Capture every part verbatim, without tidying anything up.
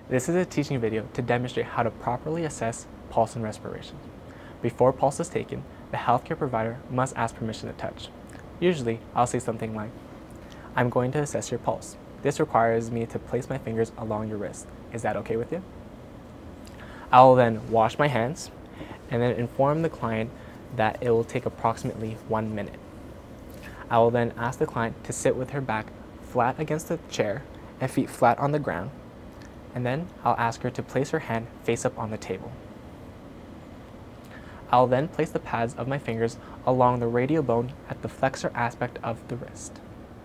This is a teaching video to demonstrate how to properly assess pulse and respiration. Before pulse is taken, the healthcare provider must ask permission to touch. Usually, I'll say something like, "I'm going to assess your pulse. This requires me to place my fingers along your wrist. Is that okay with you?" I will then wash my hands and then inform the client that it will take approximately one minute. I will then ask the client to sit with her back flat against the chair and feet flat on the ground, and then I'll ask her to place her hand face up on the table. I'll then place the pads of my fingers along the radial bone at the flexor aspect of the wrist.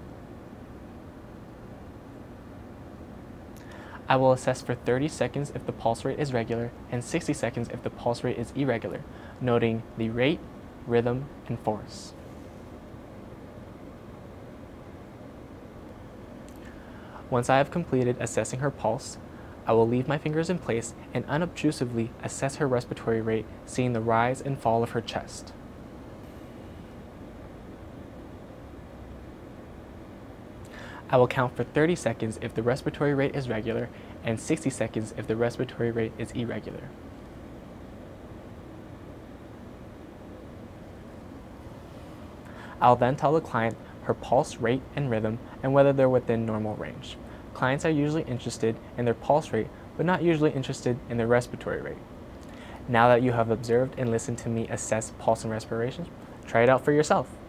I will assess for thirty seconds if the pulse rate is regular and sixty seconds if the pulse rate is irregular, noting the rate, rhythm, and force. Once I have completed assessing her pulse, I will leave my fingers in place and unobtrusively assess her respiratory rate, seeing the rise and fall of her chest. I will count for thirty seconds if the respiratory rate is regular and sixty seconds if the respiratory rate is irregular. I'll then tell the client her pulse rate and rhythm and whether they're within normal range. Clients are usually interested in their pulse rate, but not usually interested in their respiratory rate. Now that you have observed and listened to me assess pulse and respiration, try it out for yourself.